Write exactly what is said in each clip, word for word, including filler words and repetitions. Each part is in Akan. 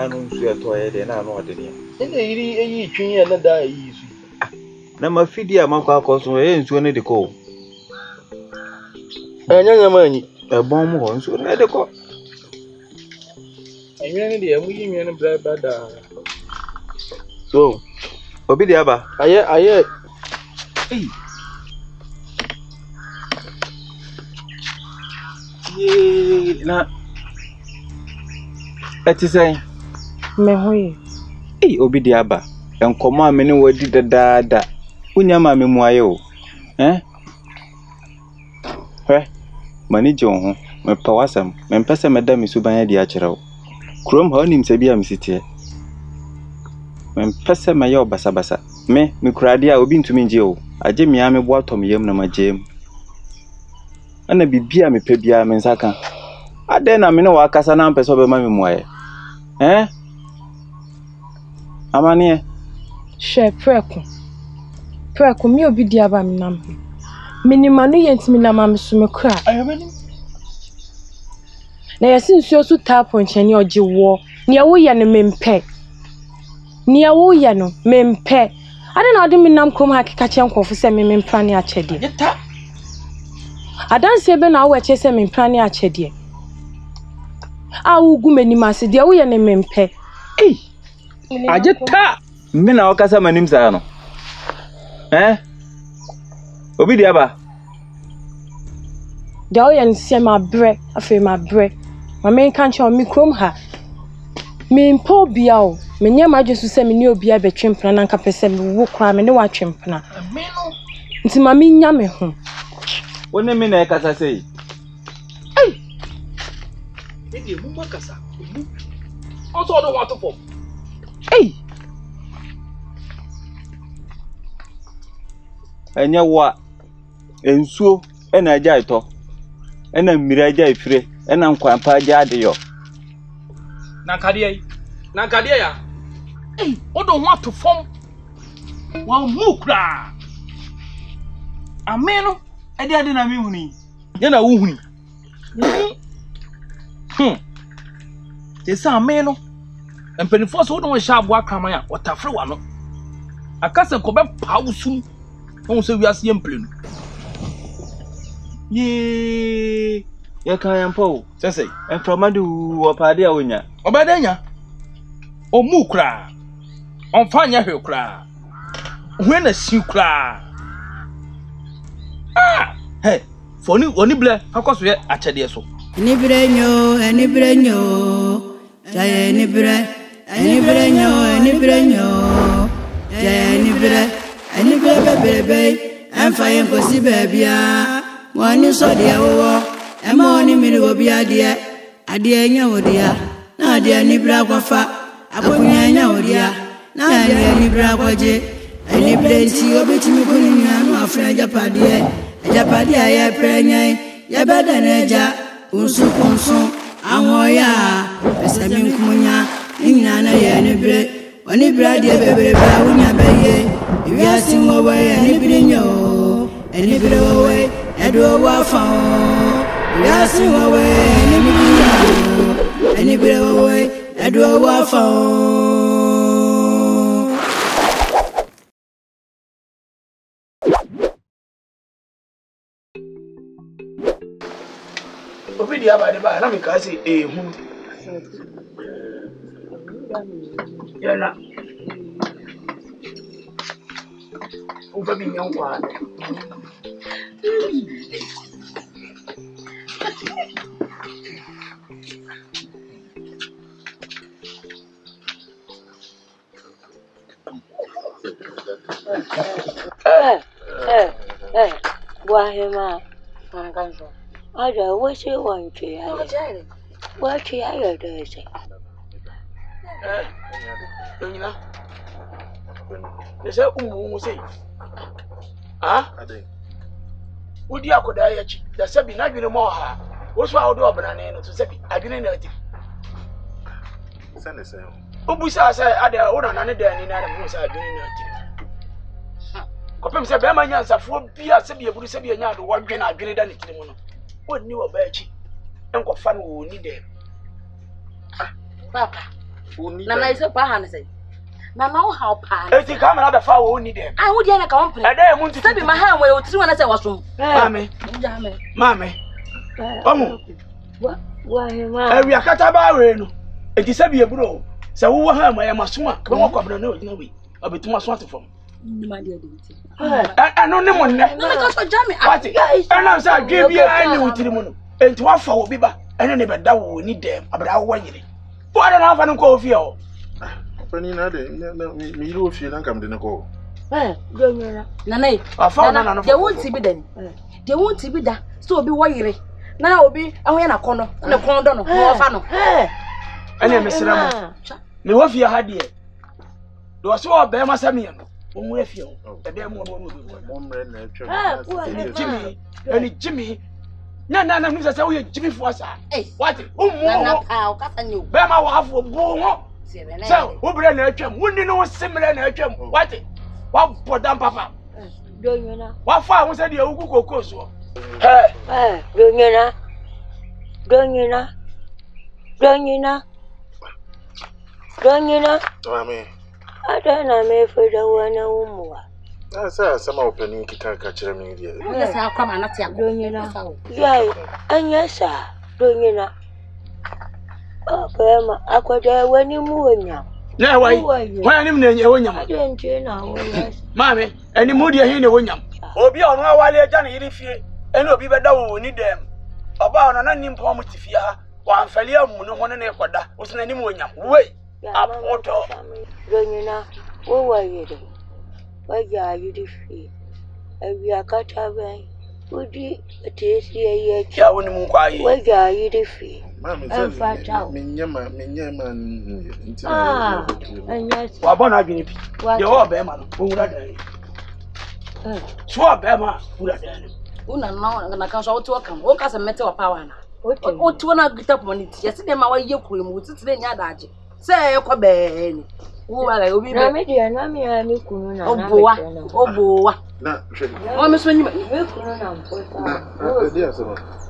no nsu eto ye de na no ode ne ene yiri eyi twin ye na da yi su na mafidi amakwa akoso ye nsu ne de ko anya nya manyi ebon mu ho nsu ne de ko enwe ne de amu yi nwe ne bra bra da so obi de aba aye aye eh ye na etisai me hoye eh obi de aba enkomo a me ne wadi dadaada unya ma me mu aye o eh he mani je ho me pa wasam me mpese me da me suban ya di a kirew krom ha onim se bia me sitie me mpese me ye obasa basa me me kurade a obi ntumi nje o age me a me bo atom yam na majem ana bibia me pa bia me nsaka ade na me ne wa kasa na mpese obe ma me mu aye eh amane she preko preko mi obi di aba mi nam minima no yentimi na ma me so me kra ayobani na yesi nsuo so tap onchani oje wo ne wo ye no mempe ne wo ye no mempe ade na ode mi nam krom hakika che nkofo se me mempra ne achede yeta adanse ebe na wo eche se mempra ne achede a wo gu menima se de wo ye ne mempe eh ajeta me na wakasa manim sa no eh obi di aba de wo ye nse ma bre afi ma bre ma men kan che o mi krom ha me mpo bia o me nya ma dwesu se me ne obi abetwempna na nka pese me wo kra me ne wa twempna ameno nti ma me nya me ho woni me na ekasa sei ai ede mu makasa mu o so do want to pop ei enya wa ensuo ena aja ito ena mmiri aja ifire ena nkwampa aja adeyo na kade ai na kade ya ei o do want to form wa mu kra ameno ade ade na me huni ye na wo huni hm esa ameno empenifo so do sha abo akraman ya otafre wa no akase ko be pausu no so wiase emplenu ye ye kan yampo sese enframadu opade a wonya obadanya o mu kra on fanya hwe kra hwe na si kra ah hey foni oni ble akoso ye achede so eni brenyo eni brenyo jaye eni bre eni brenyo eni brenyo jaye eni bre eni bre bebebe enfa yen kosi bebia wani so de wo e mo ni mi go bia de ade nya wodia na ade eni bre akwafa akunya nya wodia na ade eni bre akwaje eni bre ti obetimi ko ni anu afra japade japade ya prenya ya beda neja unsu konsu awon ya pese mi nkunya nyina na ye ni bre oni bre de bebere ba unya beye wi asin wo we eni bre nyo eni bre wo we edo wa fa wi asin wo we eni bre nyo eni bre wo we edo wa fa obi di aba de ba na me ka se eh hu yana o ba bi nyan kwa eh eh eh wa hema anganzo ada wace wance ya wace ya yarda sai eh nyina ese umu mu sei ah udi akoda ya chi da sabi na dwene mo ha wo so awodo obna ne no to sabi adwene na ati sene se ubu sa sa ada wo na ne da ni na da mo sa adwene na ati ko pem se be ma nyansafo bia sabi eburu sabi nya do wo dwene adwene da ne tiri mu no woni wo ba chi enko fa no wo ni de papa Na na iso pa ha ne say. Na na wo ha pa. E ti camera be fa wo ni dem. Ah wo dia na ka won pre. E dey mu nti. Sabi ma ha wo tiri wana say wasom. Mame. Mame. Omo. Wa wa he ma. E wi akata ba we no. E ti sabi e bro. Say wo ha ma ya maso a. Be wo kwabra na ogina we. Obetum aso atefom. Ni ma dia de nti. Eh no ne mo nne. Na ka so jam me. What? E na say adwe bia ni wutiri mu no. Enti wa fa wo bi ba. Ene ne be da wo ni dem. Abra wo yire. Wo ada na fa no ko ofie o. Pani na de mi iro ofie na kam de ne ko. Eh, go nyera. Na na. Afa na na no. De won ti bi da ni. De won ti bi da. So obi wo yire. Na obi ahoye na kono. Na kon do no. Wo fa no. Eh. Ene mesira mo. Me wo fie ha de. Do so o be ma sami no. Wo mu afie o. E de mo no no. Mo mre na atwa. Ah, Jimmy. Ene Jimmy. Na na na nisa say wo ye Jimmy fo asa. What? Wo mu. Na pa o ka sa ni o. Be ma wo afo bo ho. So, wo bre na atwam. Wo ni no simre na atwam. What? Wa bodam papa. Do nyera. Wa fa ho say de awuku kokko so. Eh. Eh, do nyera. Do nyera. Do nyera. Do nyera. Mame. Ada na me fe da wana umwa. Na sa sama opani kita ka kire mi dia. Ya sa kwa ma na tia do nyera. Yai, anya sa do nyera. Okay, ma akwada wani mu wonya. Na wai. Wai anim na enye wonya. Ade nche na wonya. Mame, eni mu de hin ne wonya. Obi a ono awale agya na yiri fie. Eni obi beda wo ni dem. Oba ono na nimpo mu tifia. Wa amfali amu no ho ne ne koda. Osina nim wonya. Wei. Apoto. Ronyina, wo wa yire. Wa ja yiri fie. Ewi akata ben. Udi etesi ye ya woni mu kwa yi. Wa ja yiri fie. Mame say me nyama me nyama nti ah anya wa bona adwene pi de wo be ma no wura dan eh so be ma wura dan una na na kan so wotu kan wo ka se mete wa power na wotu na gita community yesi de ma wa ye kuro mu titire nya daje se e ko be ni wo wa ga obi be na me de na me ya me kunu na na obowa obowa na hwe o me so nyima me kunu na mpo sa na de asema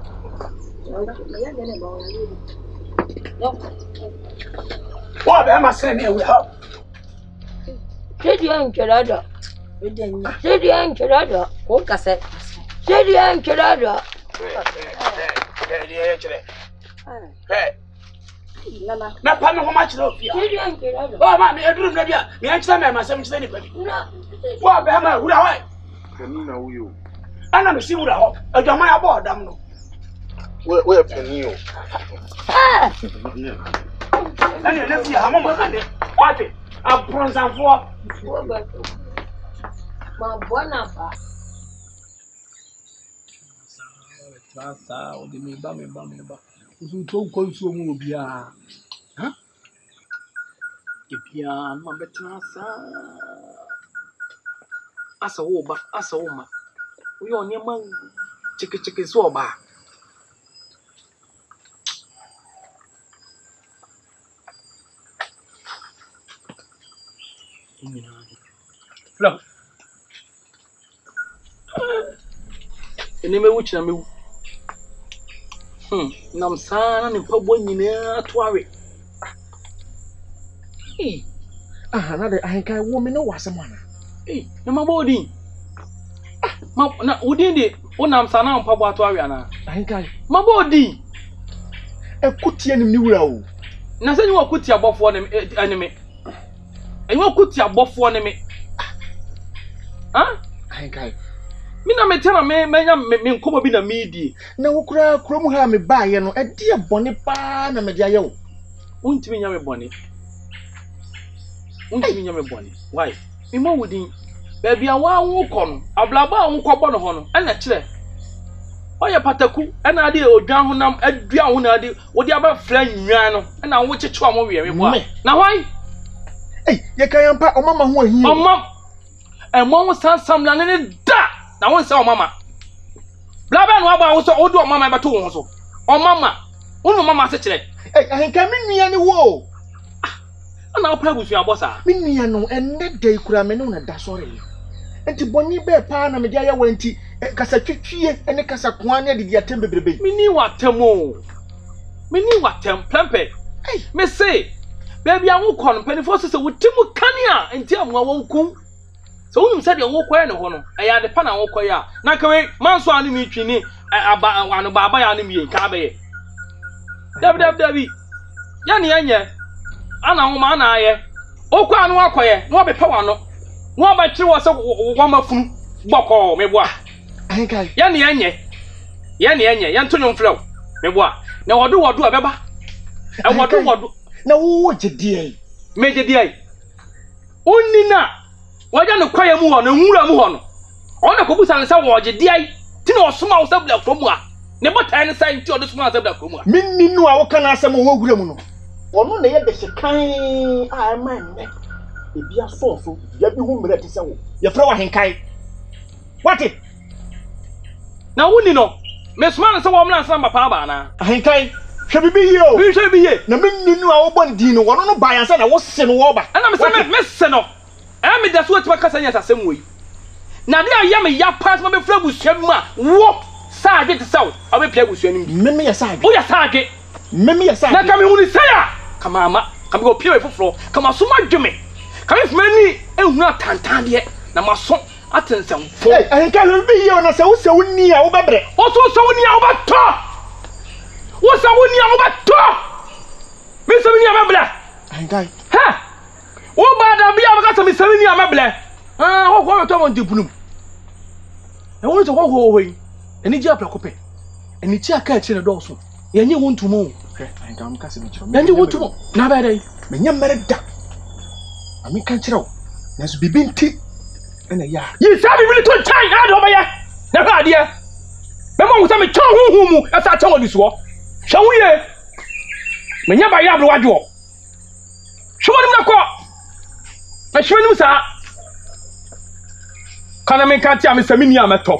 Wa be ma se ne we ha. Sedi an kirada. Sedi an kirada. Ko ka se. Sedi an kirada. Eh eh kire. Eh. Nana. Na pa me ho ma kire ofia. Sedi an kirada. Wa ma me edurum na bia. Me an kire me ma se me kire ni pa bi. Wa be ma wura wa. Kani na wuyo. Ana me si wura ho. Adwama ya bo odam no. We we pani o. Ah. Ani na fi ha mama ade. Wate. A bronzanfo. Ma bona ba. Sa sa o de me ba me ba me ba. Usu to ko nsu mu obia. Ha? Ebia ma betra sa. Asa wo ba, asa wo ma. Wo yo ne ma chiki chiki so ba. Flam. Ene me wuchi na me wu. Hmm, nam sana ni pabo nyina atoare. Eh. Ah, na de ahenkai wo me no wasemana. Eh, na mabodi. Ah, ma na udin de wonam sana pabo atoare ana. Ahenkai. Mabodi. Ekutie nim ni wura o. Na se ni wa kuti abofo ne anime. Enyo kuti abofo ne me. Ah? Ahenkai. Mi na me tena me menya me nkomo bi na medi. Na wo kura krom ha me baaye no, e de bone pa na me de aye wo. Untimi nya me bone. Untimi nya me bone. Why? Me mo wudin. Ba bia wa wo kɔ no, ablaba a wo kɔ bɔ no ho no, ɛna kyerɛ. Oye pataku, ɛna ade odwan ho nam adua ho na ade, wo de aba fra nwan no, ɛna wo kyekyewa mo wiɛ me bo a. Na why? Eh, ye kan yampa o mama ho ahi. Omam. Emo wo sansam na ne da. Na won say o mama. Blaba no aba wo so odu o mama beto wo so. O mama, wo mama se kire. Eh, ahenka me nua ne wo. Ah, na opa busu abosa. Me nua no enne dai kura me no na da sore. Enti boni be pa na me dia ya wanti kasa twetwie ene kasa koa ne de dia tem bebrebe. Me ni watem o. Me ni watem plempe. Hey, me say baby a wo kon penifo se wo timu kania enti amwa wonkum so wonum se de wo koye ne ho no eya de pa na wo koye a na kawe manso anu mi twini aba anu baba ya anu mi ka be ye dab dab dabi ya ne yenye ana ho ma na aye okwa anu akoye no be pa wano no ba kire wo se wo mafunu boko meboa ahenkai ya ne yenye ya ne yenye ya ntonyo mflew meboa na wodo wodo abeba e wodo wodo na wo gidie me gidie onni na waja no kwaye mu ho no nwura mu ho no ona ko busa nsa wo gidie ti na osoma wo sabla kromu a ne botai ne sai ti odo soma sabla kromu a minni nu a wo kana asem wo gura mu no ono na ye de hyekan a ma nne ebi asofo ya bi hu mre te se wo ye fra wa henkai wati na woni no me soma nsa wo mra nsa papa ba na henkai hwe bibi ye o bi hwe bi ye na minni nu a wo bon di no wono no ba yansa na wo se no wo ba ana me se me se no e me da so ati kasa nya sasem wo yi na de aye me ya pass ma be fra busuam a wo saage te saw a be pia busuam ni me me ya saage wo ya saage me me ya saage na kame hu ni saya kama ama kame go pia we foforo kama so ma dweme kame fuma ni ehunu atantan de na maso atensemfo eh ahenka hwe bibi ye o na se wo se wo ni a wo bebre o so so wo ni a wo bato wo sa wo ni a wo bato me se ni a mebla ahenkai ha wo ba da bia baka se me se ni a mebla ah ho ho to mo ndibunum e wo to ho ho ho yi eni ji apra kope eni ti aka chi na do so ye nye wo ntumo okay ahenka am ka se bi chiro ye nye wo ntumo na ba dai me nya mere da ami kan chiro na so bibi nti ena ya yi sa bibi to chan na do ba ya na ba dia be mo wo sa me chon huhu mu e sa chan wo disuo hwa wo ye me nya ba ya bro wadwo hwa ni na ko na hwa ni sa kana me ka ti am sa mi ni ameto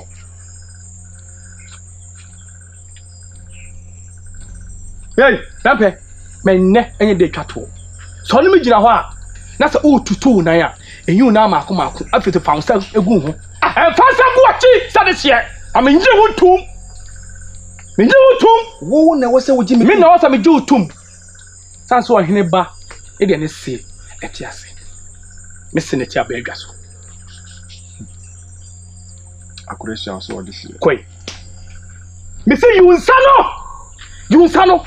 hey dampe me nne enye de twato so ni me gina ho a na sa o tutu na ya enyu na ma akoma ako afete fansa egu ho ah fansa gu achi sa de hye am nje wotum me nje wotum wo na wo se wo ji me me na wo sa me je wotum san so ohene ba e de ne se eti ase me se ne ti aba edwa so Akuresi so this year. koi me say you nsano you nsano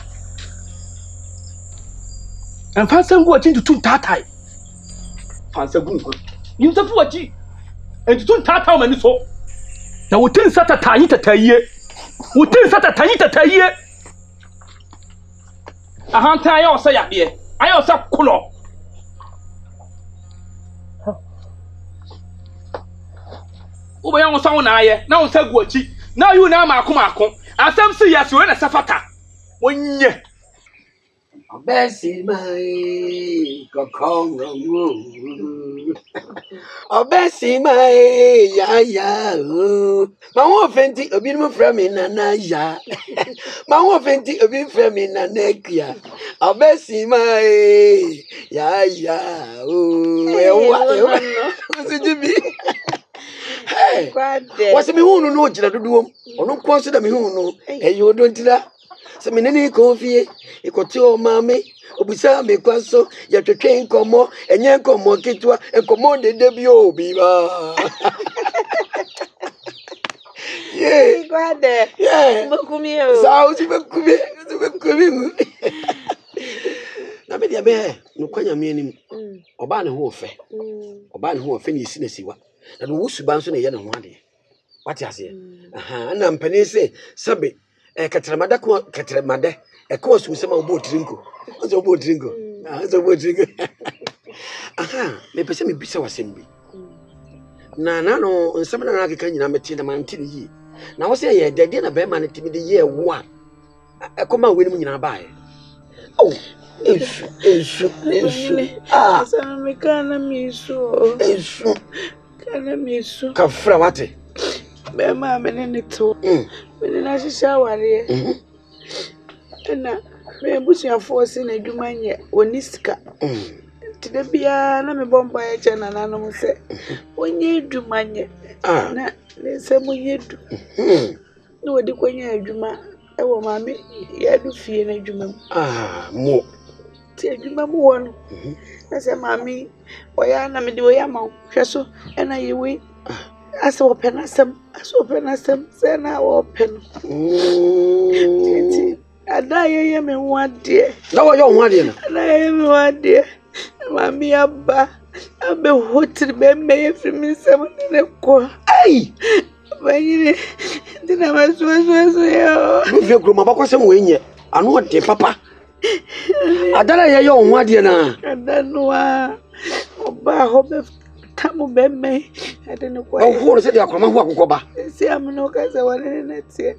en fansa gu achi tutu tatai fansa gu ko yin sa fu achi en tutu tatai ma ni so na wotin sata tanyi tataye wotin sata tanyi tataye ahanta ayo sa yabe ayo sa kulo Oba yan so na aye na on sa gu achi na yu na ma akoma akon asem si yes we na safata wonye Obesi mai kokongo mu Obesi mai ya ya o ma won fenti obi mu fra me na na ya ma won fenti obi fra me na na kia Obesi mai ya ya o e wa e wa sijibi hey wase me hunu no gira dodo ono konso da me hunu e yo do ntira se me neni ko fie e ko ti o mame obisa me kwaso ya twetwe nkomo enye nkomo kitwa nkomo dede bi obi ba yeah Gwade yeah bokumi o sao si bokumi si bokumi na me dia be no kwanya me anim oba ne ho ofe oba ne ho ofe ni isi na siwa na no wusu ba nso na ye ne ho ade wati ase aha na mpani se sabe e katremada ko katremada e ko su se ma obo trinko ozo obo trinko ah ozo obo trinko aha me pese me bisa wasem bi na na no nsem na na keka nyina meti na manti ni yi na wo se ye dede na be ma ne timi de ye wo a e ko ma weni mu nyina ba e oh esu esu esu ah sana me kana miso esu kana miso ka fra wate be ma me ne to me na shisha ware na me busia force na adwuma nye onisika tide bia na me bomba ya chana na no se onye adwuma nye na le se mo yedu no wodi kwanya adwuma e wo ma me ya du fie na adwuma ah mo ti adwuma mu wɔ no na sɛ maame ɔyɛ na mede ɔyɛ ma hwɛ so ɛna yɛwe asɛ wɔpɛ n'asɛm asɛ wɔpɛ n'asɛm sɛ na wɔpɛ no titi ada yɛyɛ me ho adeɛ na wɔyɛ ho adeɛ no ada yɛyɛ me ho adeɛ maame aba abe hotiri bɛmɛ yɛ firi me nsɛm ne ne kɔ ai banyere ndi na masuasuasu yɛ no fie kuroma bakɔ sɛm wɔnyɛ ano ɔde papa adara yɛyɛ ho adeɛ na ada no a ɔba hɔ bɛ tamu bɛmɛ ɛde ne kɔ ɔhoro sɛ de akroma ho akokɔ ba si amino ka sɛ wɔne ne nɛteɛ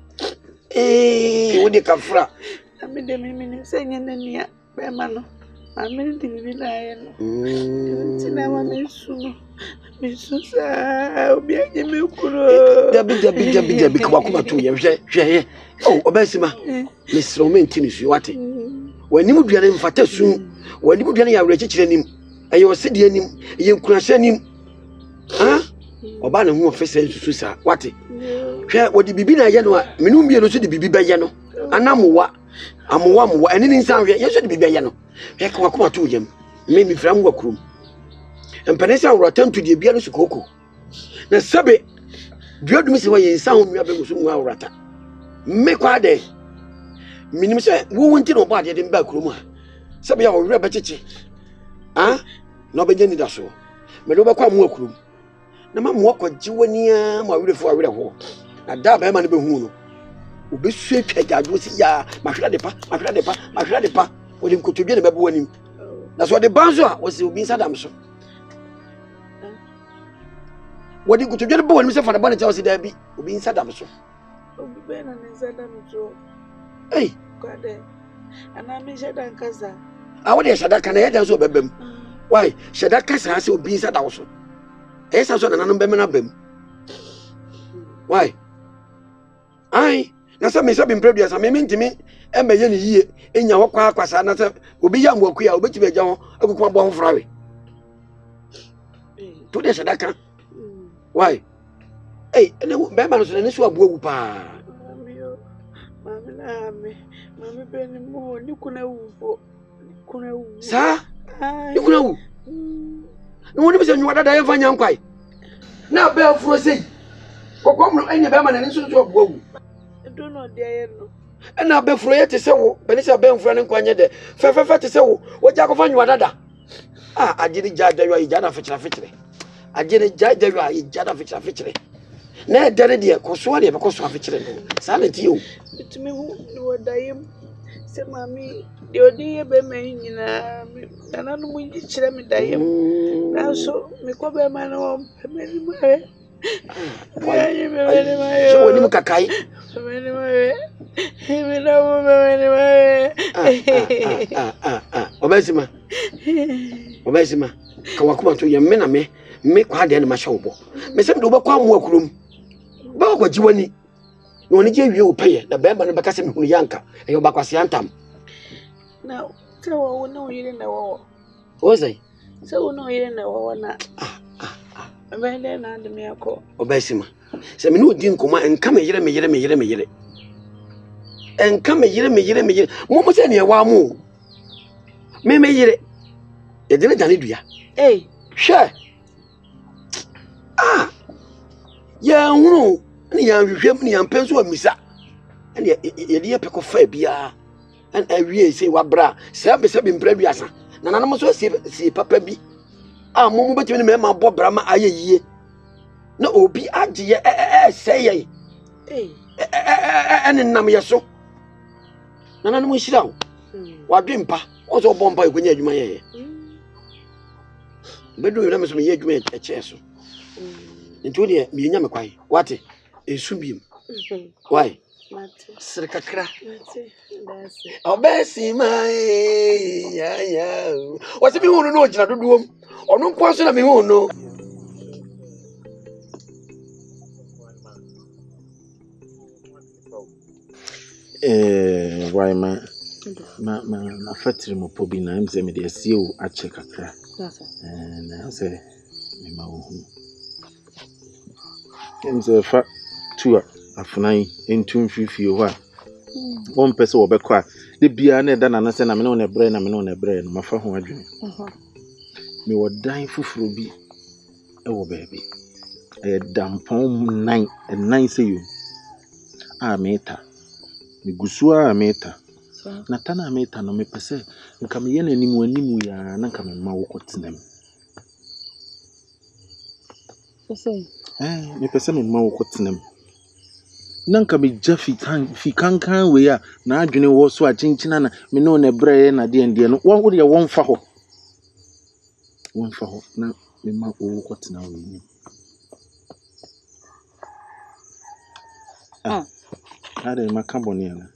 eh wode kafra na me de me minim sɛ nyɛ n'ania bɛma no maame ne de bibi na ayɛ no nti na ma me su no me su saa obi anyɛ me kuro dabi dabi dabi dabi kwa kuma to yɛ hwɛ hwɛ oh ɔbɛsima me srɛ me ntini su wate wanim duane mfata su wanim duane yɛ awrɛ kyikyerɛ nim ɛyɛ ɔsɛdeɛ nim ɛyɛ nkurahyɛ nim ha ɔba ne ho ɔfɛ sɛ nsusu saa wate hwɛ wɔde bibi na ayɛ no a menu mmienu so de bibi bɛyɛ no anamowa amowa mowa ɛne ne nsa hwɛ yɛ so de bibi bɛyɛ no hwɛ kwa kuma to yɛm me me fira mu wa kurom mpane sɛ awrata nto de bia no su koko na sɛbe duadum sɛ wɔyɛ nsa ho nua bɛgu so mu awrata me kwa de minim sɛ wo wonti no ba de de ba kurom a sɛbe ya wɔwerɛ bɛkyekye ah na ɔbɛgye ni da so me do bɛkɔ amu akurum na ma mo akɔgye wania ma werɛfo awerɛ ho na da ba ma no bɛhu no obɛsue twa gyaadwo si ya mahwera de pa mahwera de pa mahwera de pa wɔde nkotodwe ne bɛbɔ wanim na so wɔde banzo a wɔsɛ obi nsa dam so wɔde nkotodwe ne bɔ wanim sɛ fa na bɔ ne kyɛ wɔsɛ da bi obi nsa dam so obi bɛ na ne nsa dam so ei kwade ana me hyɛ dan kasa a wɔde hyɛ da kana yɛ dan so bɛbɛm why hyɛ da kasa sɛ obi nsa da wo so ɛyɛ sa so na nanom bɛmɛ na bɛm why ai na sɛ me sɛ bi mpredua sa me mentimi ɛmɛyɛ ne yie enya hɔ kwa kwasa na sɛ obi yɛ amoaku a obɛtumi agya ho akokɔ abɔ ho frawe to de hyɛ da ka why ei ɛne bɛma no so ne so abu agu pa mami na me mami beni mo ni kuna wu kuna wu sa ni kuna wu no woni be se nwa dada yɛfa nya nkwai na ba afuro sei kokom no anya bɛma ne so so abu agu do no de ayɛ no ɛna ba afuro yɛ te sɛ wo bɛni sɛ ba afuro ne nkwanye de fɛfɛfɛ te sɛ wo wogya kofa nwa dada ah agiri gya dawa yi gya na fɛkyerɛ fɛkyerɛ agiri gya dawa yi gya na fɛkyerɛ fɛkyerɛ na dare de ko so de be ko so afɛkyerɛ no sa na ti o bitumi hu ni wodayem sɛ mami de odi ye be me nyina nana no mu kyerɛ me dayem na so me ko be ma no me ni mare ya me be ni mare so woni mu kakai me ni mare me na mo me ni mare ah ah ah obesima obesima ka wakuma to ye me na me me kwa de na ma hye wo me se me do be kwa mo akurum ba ko jiwani no ni je wie wo peye na bemba no beka se me hunu yanka e yo bakwase antam na se wo wo no yire na wo wo sei se wo no yire na wo na ah ah bele na de me akọ obesima se me no di nkoma enka me yire me yire me yire me yire enka me yire me yire me yire mo mo se ne wa mo me me yire e de ne dane dua eh hwe ah ya hunu ni ya hwehwem ni ya mpenso amisa ene ye de peko fa bia an awie sei wabra se be se be mpra biasa na nanom so si si papa bi a mo mo betimi me ma bo bra ma ayeyie na obi agye e e sey eh ene nam ye so na nanom hira wo wadwempa o so bompa ikonya adwuma ye bedu yo na me so me ye adwuma e che so nti de me nya me kwai wate esu biem why sir kakra obesima ya ya wase bi hunu no ogina dodoom onu nko so na me hunu no eh why ma ma ma na fatiri mo pobi na mze me de asie o ache kakra eh na se me ma wo hu mze fa tua afunan entu mfifie ho a won pese wo bekọ a de bia na da na se na me no na bre na me no na bre no mafa ho adwene mhm me wodan fufuro bi e wo baabi e dampon nine e nine se yo a meta me gusu a meta na tana meta no me pese nka me ye na nimu animu ya na nka me ma wo kotenam pese eh me pese me ma wo kotenam nanka me jafi kan fi kankan we ya na adwene wo so a chinchina na me no na bre na de ende no won wo de won fa ho won fa ho na me ma wo kotena we ni ah ade maka boni ana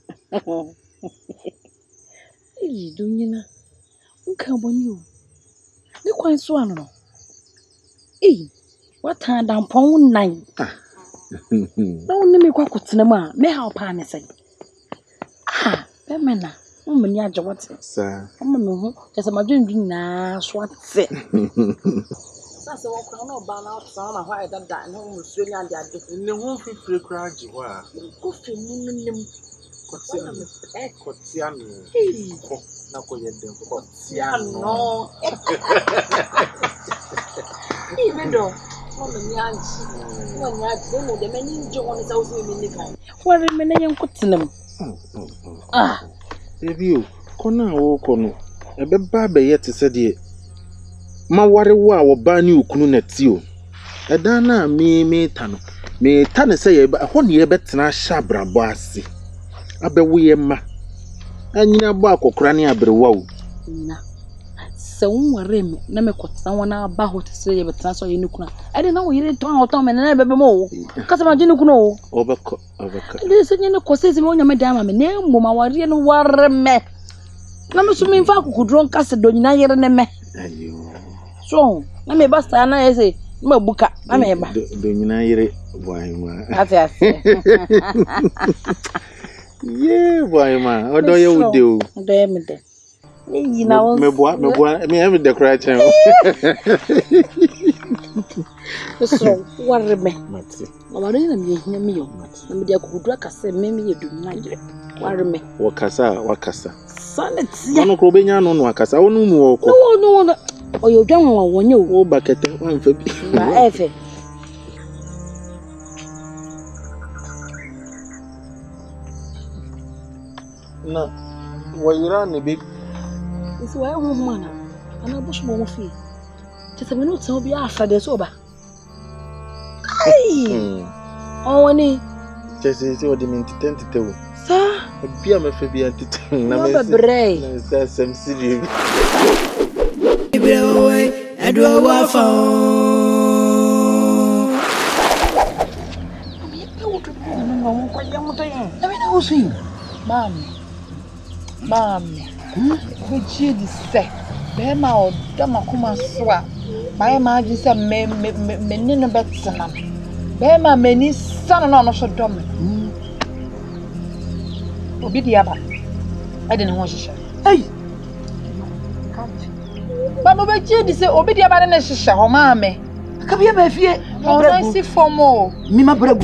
eh dunyina nka boni o ni kwan so ano no eh wata dampon nan ah na wonni me kwa kotena ma me ha pa ne sai ah be me na o me ni aje wote sa o me me ho kese ma dwendwen na so ate sasa wo kwa no ba na so na ho ai da da no mu so nya de ade ne ho fifire kra agi ho a ko fi mu nim kotia no eh kotia no ko na ko ye den kotia no even though Mama nyanji, mama nyanji, demo de meni njo woni sa usu mi nika. Wari mena yen kutinam. Ah, ebi o, kona wo kono. Ebe ba be yete se de. Ma ware wo a wo ba ni okunu na ti o. Eda na me me ta no. Me ta ne se ye ba ho ne ye betena sha brabo ase. Abe wo ye ma. Anyina bo akokora ne abrewa o. Nyina. Se wonware me na me kotsa wona ba ho tse ye betena so ye nikuna ade na wo yire ton oton me na bebe mo kasa ma jini kuna o obako obaka ade se nyene kosese me onya me dama me na mo ma ware no ware me na me so me mfa kokudron kasa do nyina yire ne me ayo so na me basta na yese ma buka na me ba do nyina yire boy ma ati ati ye boy ma odo ye ude o odo ye me de you know me boa me boa me have the cry chen so worry me mati mama no na me hia me yo na me de akudura kase me me yedu na jire worry me wakasa wakasa sanity ono ko benya no no akasa onu mu oko no no no oyo dwan wa wonye o wo bakete wan fa bi na efe na wayira ne bi isi wa hu mana ana bush mo fi tete me no tse obi afa de so ba ai o woni tese se odi min titenti tewo sa bia me fa bia titenti na me na na sa sem siri ibre owe edwo wa fa mi pe o to no no ko ya mo to yin na me na o swing mami mami Kuchi di se be ma o da makoma so a my ma ji se me me me ni no betena be ma me ni san no no so do me obi di aba e de ne ho hihye ei ba mo be ji di se obi di aba ne hihye ho ma me ka bia ba fie o na si fomo mi ma bragu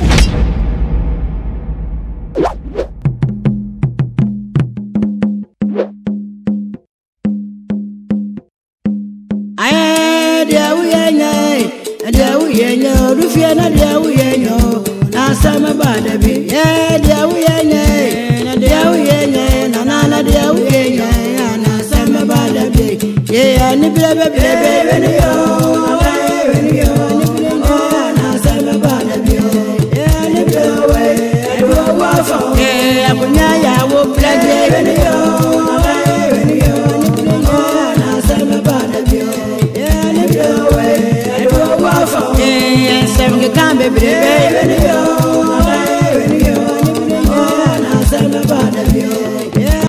Rufia na dia uyenyo na sama bada bi eh dia uyenye na dia uyenye na na na dia uyenye na sama bada bi ye ani bele bele bele yo bele yo na sama bada bi ye ani bele we wa fa eh akunya ya wo bele bele yo bele yo na sama bada bi ye ani bele we wa fa eh sem ke kambe bele